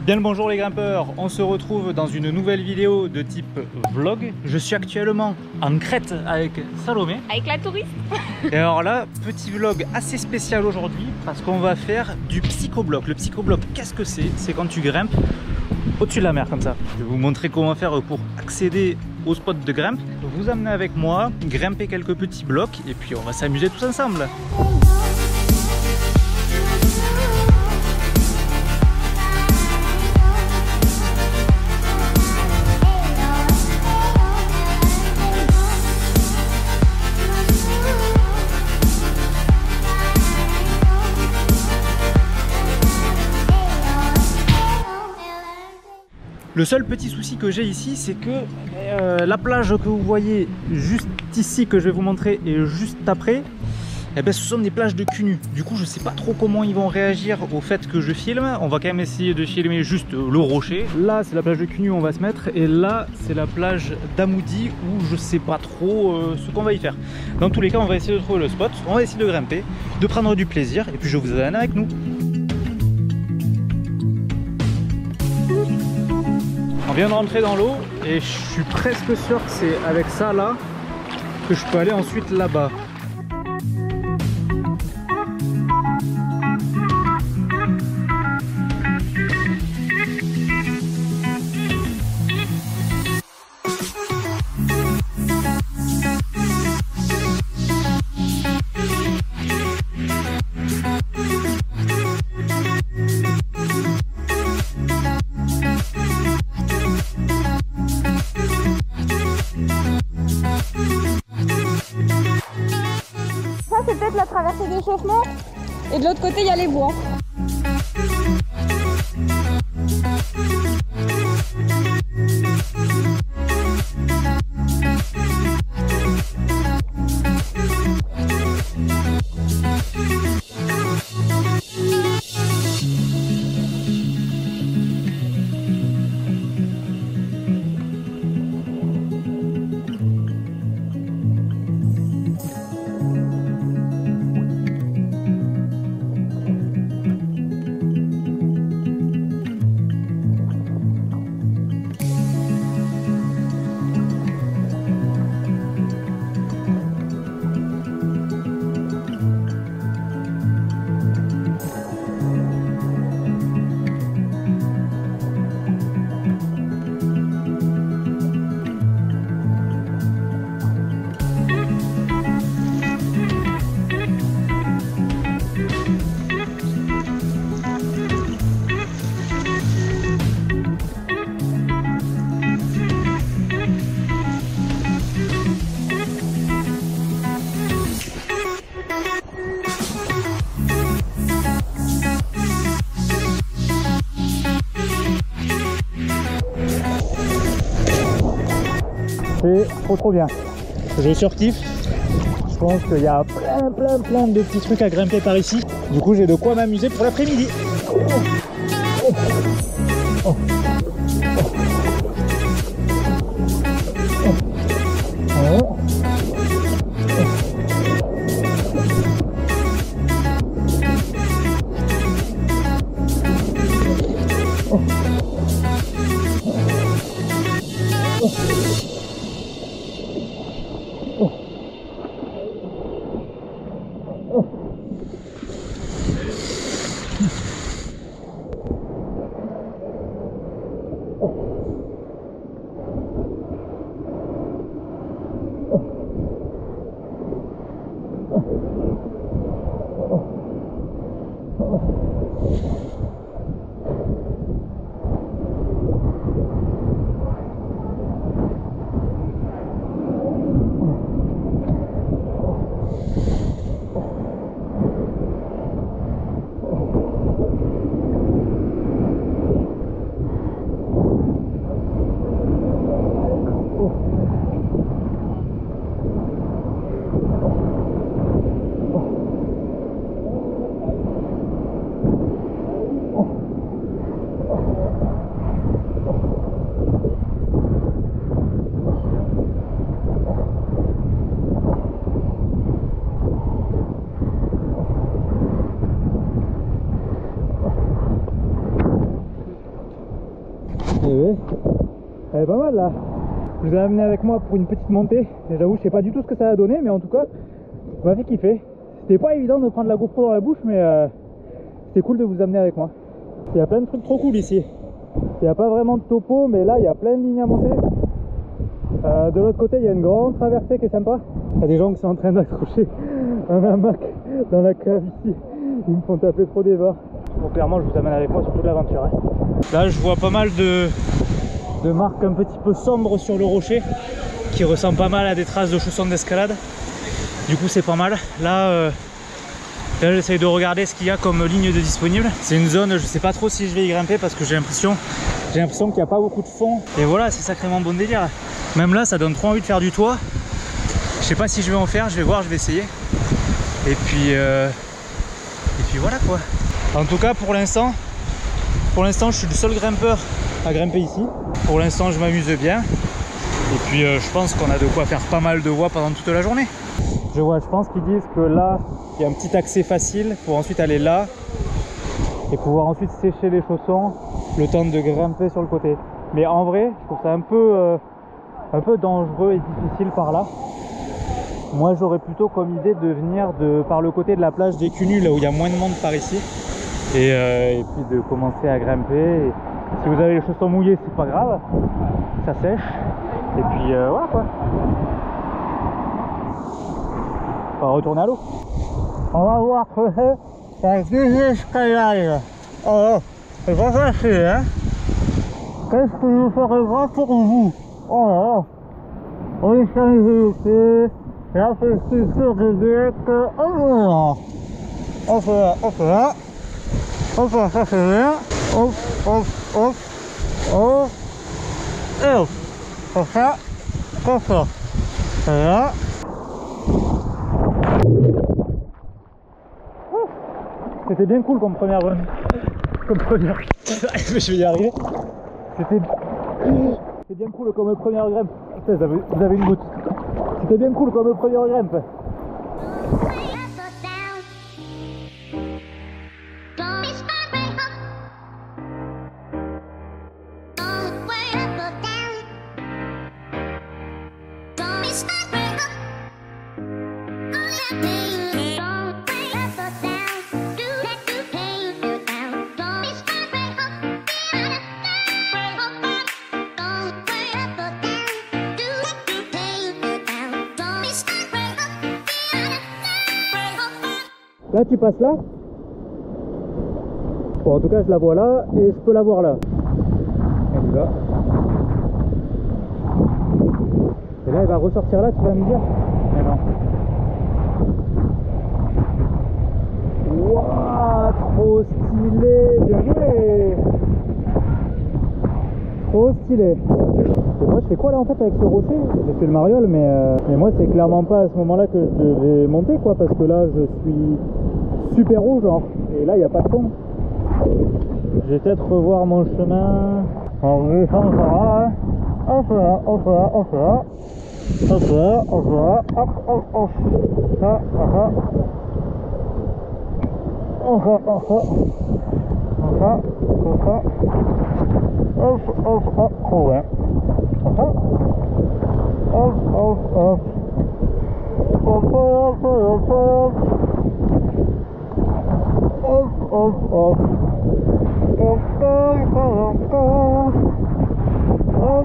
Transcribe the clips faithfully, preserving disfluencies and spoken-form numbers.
Bien le bonjour les grimpeurs, on se retrouve dans une nouvelle vidéo de type vlog. Je suis actuellement en Crète avec Salomé. Avec la touriste. Et alors là, petit vlog assez spécial aujourd'hui parce qu'on va faire du psychobloc. Le psychobloc, qu'est-ce que c'est? C'est quand tu grimpes au-dessus de la mer comme ça. Je vais vous montrer comment faire pour accéder au spot de grimpe. Vous amener avec moi, grimper quelques petits blocs et puis on va s'amuser tous ensemble. Le seul petit souci que j'ai ici, c'est que euh, la plage que vous voyez juste ici, que je vais vous montrer, et juste après, eh ben, ce sont des plages de cul nu. Du coup, je sais pas trop comment ils vont réagir au fait que je filme. On va quand même essayer de filmer juste le rocher. Là, c'est la plage de cul nu où on va se mettre, et là, c'est la plage d'Amoudi où je sais pas trop euh, ce qu'on va y faire. Dans tous les cas, on va essayer de trouver le spot, on va essayer de grimper, de prendre du plaisir, et puis je vous amène avec nous. On vient de rentrer dans l'eau et je suis presque sûr que c'est avec ça là que je peux aller ensuite là-bas. C'est peut-être la traversée d'échauffement et de l'autre côté il y a les bois. C'est trop trop bien. Je surkiffe. Je pense qu'il y a plein plein plein de petits trucs à grimper par ici. Du coup j'ai de quoi m'amuser pour l'après-midi. Oh. Oh. Oh. Oh. Oh. Et oui, elle est pas mal là. Je vous ai amené avec moi pour une petite montée. Et j'avoue, je sais pas du tout ce que ça a donné, mais en tout cas, ça m'a fait kiffer. C'était pas évident de prendre la GoPro dans la bouche, mais euh, c'était cool de vous amener avec moi. Il y a plein de trucs trop cool ici. Il n'y a pas vraiment de topo, mais là il y a plein de lignes à monter. Euh, de l'autre côté, il y a une grande traversée qui est sympa. Il y a des gens qui sont en train d'accrocher un hamac dans la cave ici. Ils me font taper trop des barres. Bon, clairement, je vous amène avec moi sur toute l'aventure. Hein. Là, je vois pas mal de, de marques un petit peu sombres sur le rocher qui ressemblent pas mal à des traces de chaussons d'escalade. Du coup, c'est pas mal. Là, euh, là j'essaye de regarder ce qu'il y a comme ligne de disponible. C'est une zone, je sais pas trop si je vais y grimper parce que j'ai l'impression j'ai l'impression qu'il n'y a pas beaucoup de fond. Et voilà, c'est sacrément bon délire. Même là, ça donne trop envie de faire du toit. Je sais pas si je vais en faire, je vais voir, je vais essayer. Et puis, euh, et puis voilà quoi. En tout cas, pour l'instant, pour l'instant, je suis le seul grimpeur à grimper ici. Pour l'instant, je m'amuse bien. Et puis, euh, je pense qu'on a de quoi faire pas mal de voies pendant toute la journée. Je vois, je pense qu'ils disent que là, il y a un petit accès facile pour ensuite aller là et pouvoir ensuite sécher les chaussons le temps de grimper sur le côté. Mais en vrai, je trouve ça un peu, euh, un peu dangereux et difficile par là. Moi, j'aurais plutôt comme idée de venir de, par le côté de la plage des Cunus, là où il y a moins de monde par ici. Et, euh, et puis de commencer à grimper. Et si vous avez les chaussons mouillés, c'est pas grave, ça sèche. Et puis euh, voilà quoi. On va retourner à l'eau. On va voir que c'est la désescalade. Oh, c'est pas facile, hein. Qu'est-ce que je ferai voir pour vous? Oh là là. On s'est là, c'est sûr de dire que. Oh, on fait là, on fait là. On fait ça, c'est bien. Hop, hop, hop. Hop. Et hop. Comme ça. Comme ça. Et là. C'était bien cool comme première run. Comme première. Je vais y arriver. C'était. C'était bien cool comme première grimpe. Putain, vous avez, vous avez une goutte. C'était bien cool comme première grimpe. Là tu passes là. Bon, en tout cas je la vois là et je peux la voir là. Elle y va. Et là elle va ressortir là, tu vas me dire. Mais non. Wouah, trop stylé, bien joué. Trop stylé. Et moi je fais quoi là en fait avec ce rocher? J'ai fait le mariole mais, euh, mais moi c'est clairement pas à ce moment là que je vais monter quoi, parce que là je suis super haut genre, et là il n'y a pas de fond. Je vais peut-être revoir mon chemin en descendant par là, hein. On fait là, on fait là, on fait là, on fait là, on fait là, hop, hop, hop, ça, ça, on fait, on fait, on fait, on fait, hop, hop, hop, trop bien, on fait, hop, hop, hop, hop, hop, hop, hop. Hop, hop, hop. Hop, hop, hop, hop. Hop.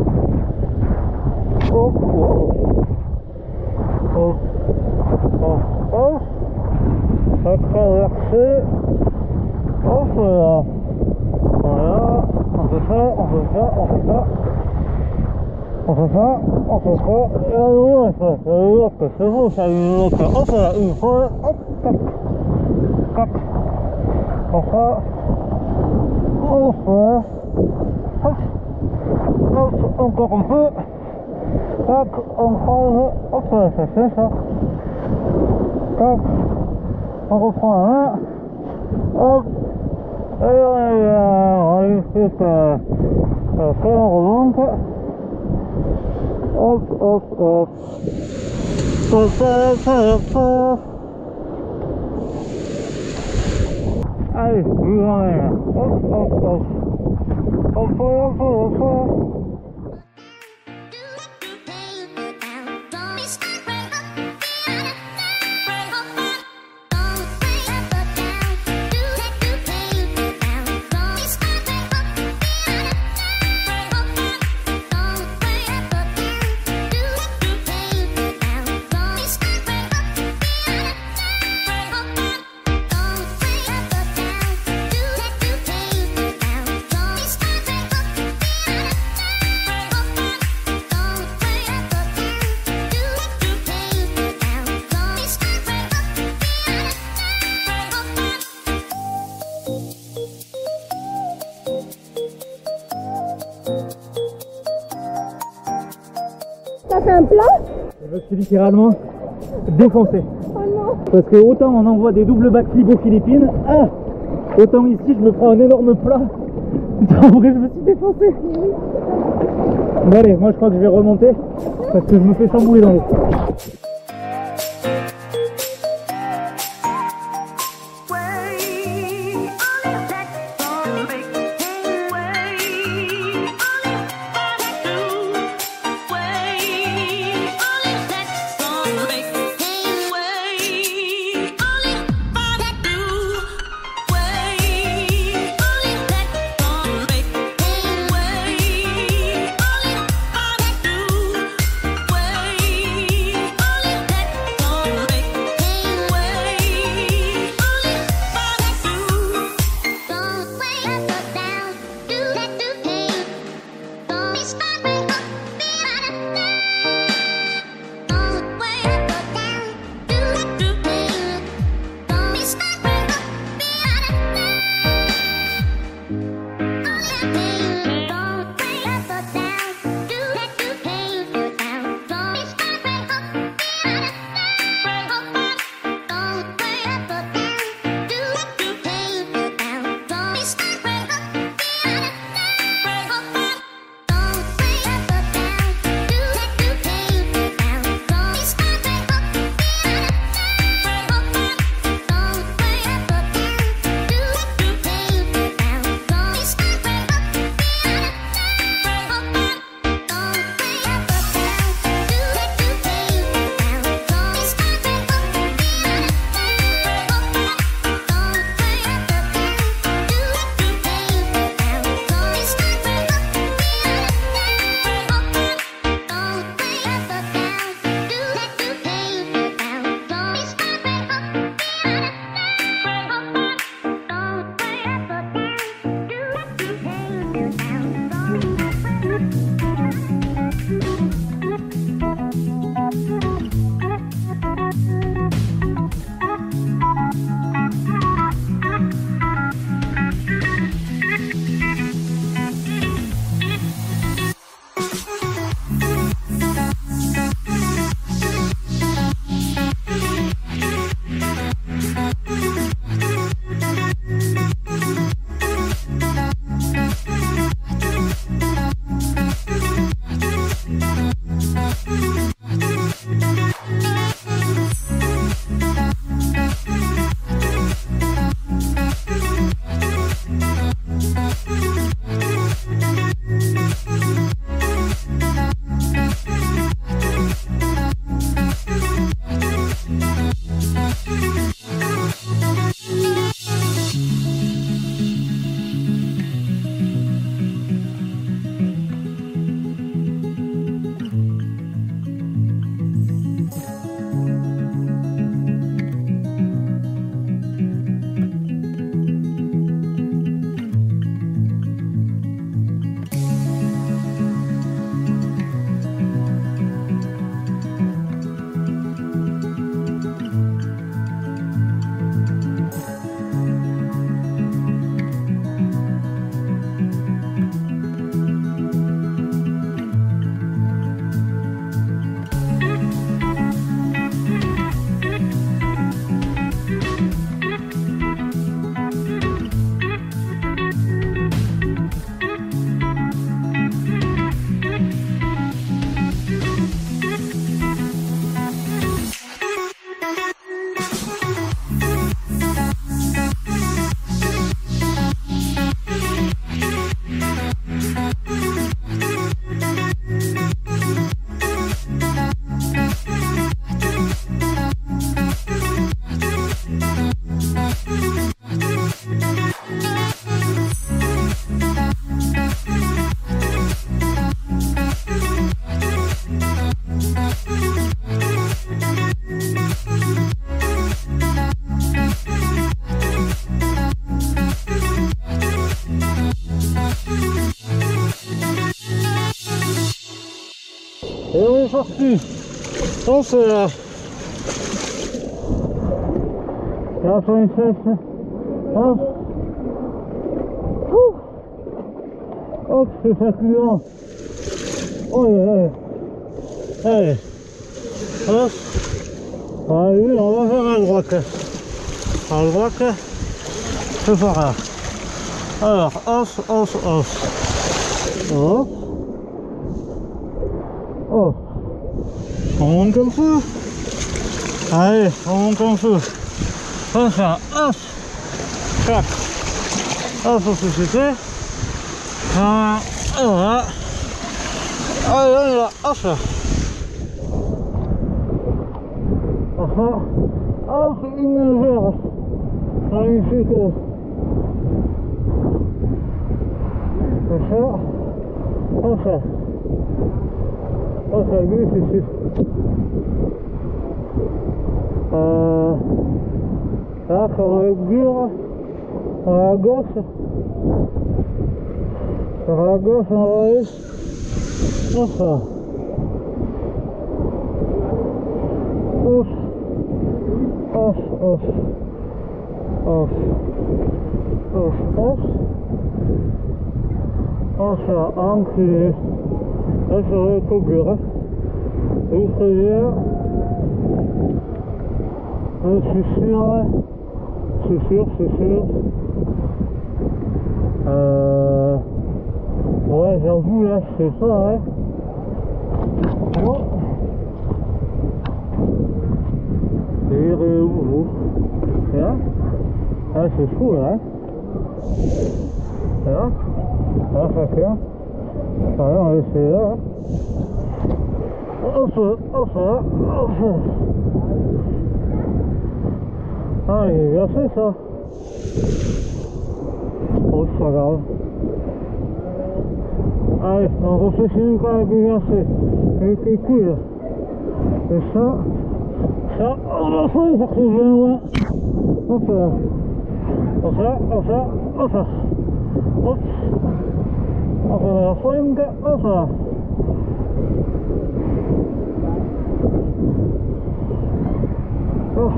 Hop, hop. Hop, hop, hop. À traverser. Hop là. Voilà. On fait ça, on fait ça, on fait ça. On fait ça, on fait ça. Et à l'autre, et à l'autre, c'est bon, ça, l'autre. Hop là, une fois, hop, hop. Hop. Enfin, enfin, hop, hop, encore un peu, tac, on prend, hop, ça fait ça, tac, on reprend la main, hop, et on est juste, après on remonte, hop, hop, hop, hop, hop, hop, hop. Allez, vous en allez. Hop, hop, hop. On fond, on fond, on fond. T'as fait un plat? Je me suis littéralement défoncé. Oh non. Parce que autant on envoie des doubles backflips aux Philippines, ah, autant ici je me prends un énorme plat. En vrai je me suis défoncé. Bon allez, moi je crois que je vais remonter parce que je me fais chambouler dans l'eau. Et on est sorti. On se là. Et on fait une fesse. Hop. Hop, c'est fatigant. Oh, allez. Allez. Hop. Allez, on va faire à droite. À droite. C'est par là. Alors, off, off, off. Hop. Oh. On monte comme ça. Allez, on monte comme ça. Comme ça, hop. Clac. Hop, on se fait. Ah, voilà. Allez, allez, là, hop là. Enfin, hop, une légère. Magnifique. Comme ça. Comme ça. Oh, ça glisse ici. Euh, là, ça va être dur. À la gauche. Sur la gauche, on va aller. Enfin. Ouf. Ouf, ouf. Ouf. Ouf, ouf. Enfin, enculé. Là, ça va être dur. Vous préviens. Je suis sûr. C'est sûr, c'est sûr. Euh... Ouais, j'avoue, là, c'est ça, ouais. Bon. Et il est où, vous? Là? Ah, c'est fou, là. Là? Là, ça tient. Allez, on va essayer là. Hop, hop, hop. Ah, il est bien fait, ça. Oh, c'est pas grave. Allez, on refait chez nous quand même bien fait. Avec les couilles. Et ça, ça, on va faire parce que je viens loin. Hop là. Hop là, hop là, hop là. Hop. Hop là, hop là. Hop.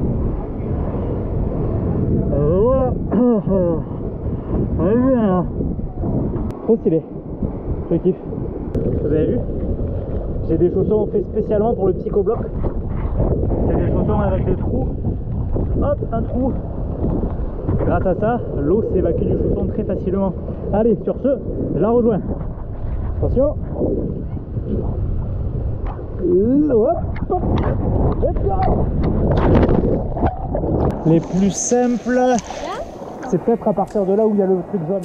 Et voilà. Allez, bien là. Trop stylé. Je kiffe. Vous avez vu? J'ai des chaussons faits spécialement pour le psychobloc. C'est des chaussons avec des trous. Hop, un trou. Grâce à ça, l'eau s'évacue du chausson très facilement. Allez, sur ce, je la rejoins. Attention. Hop, hop. Les plus simples, c'est peut-être à partir de là où il y a le truc jaune.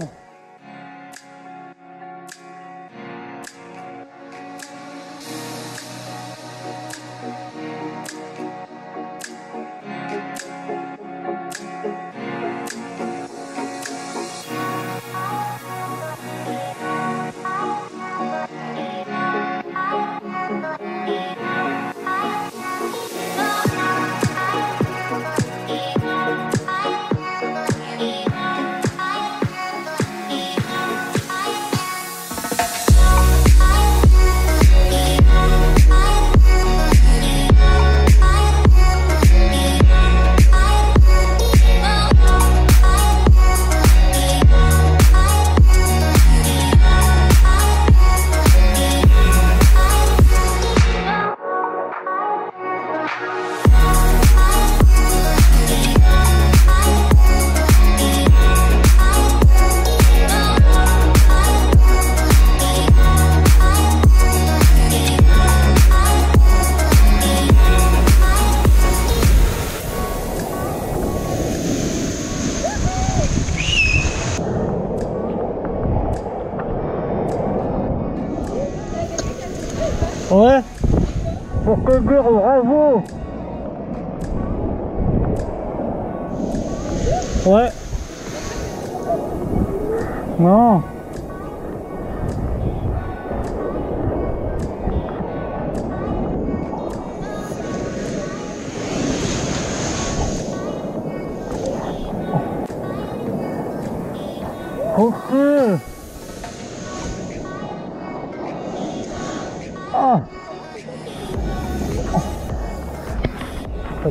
Ouais, pour te dire bravo. Ouais. Non. Ok. Ah.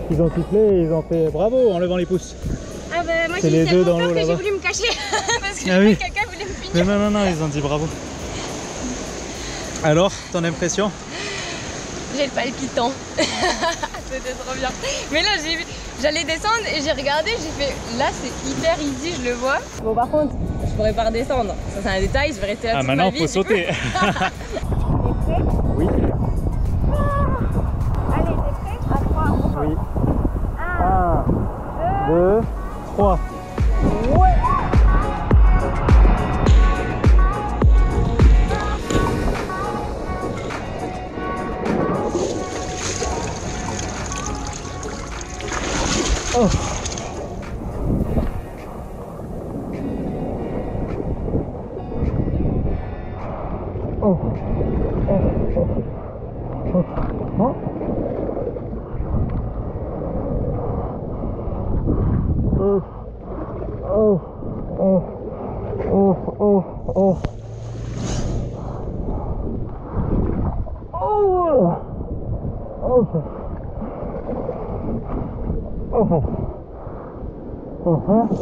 Ils ont sifflé et ils ont fait bravo en levant les pouces. Ah bah moi C'est j'ai eu les deux tellement dans peur l'eau que j'ai là-bas. voulu me cacher parce que Ah oui. quelqu'un voulait me Mais finir. non, non, non, ils ont dit bravo. Alors, ton impression? J'ai le palpitant. C'était trop bien. Mais là j'ai vu, j'allais descendre et j'ai regardé, j'ai fait là c'est hyper easy, je le vois. Bon par contre, je pourrais pas redescendre. Ça c'est un détail, je vais rester là Ah, toute maintenant ma vie. faut du sauter. Oui. Allez, t'es prêt? À trois. Oui. Un, un, deux, trois. Oh. Oh. Oh. Oh. Oh. Oh. Oh. Oh. Oh. Oh. Oh. Oh. Oh. Uh-huh.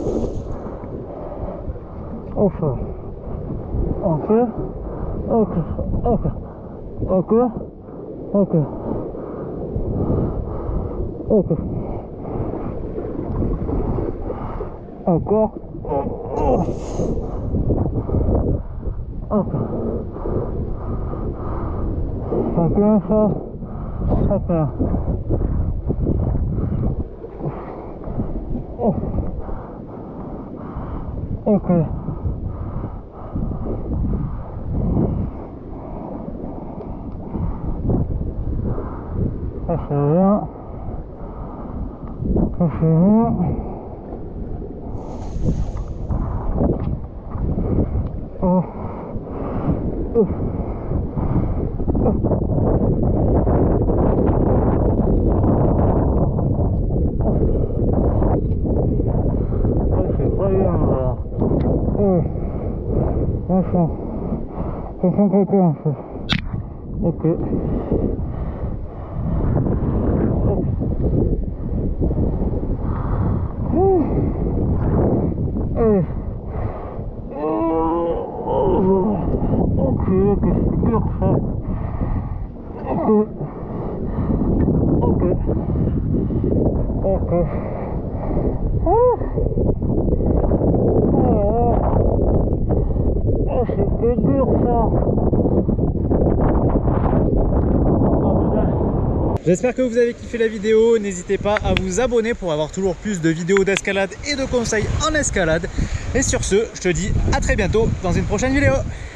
Okay. Okay. Okay. Okay. Okay. Okay. Okay. Encore. Oh. Okay. Encore ça. Okay. Oh. Ok. Ça c'est bien. Ça c'est bien. Oh. Oh. Enfin, ça sent coco un peu. Ok. Oh. Eh. Oh. Ok, ok, c'est dur ça. Ok. Ok. Ok. Oh. Oh. Oh, c'était dur ça. J'espère que vous avez kiffé la vidéo, n'hésitez pas à vous abonner pour avoir toujours plus de vidéos d'escalade et de conseils en escalade. Et sur ce, je te dis à très bientôt dans une prochaine vidéo.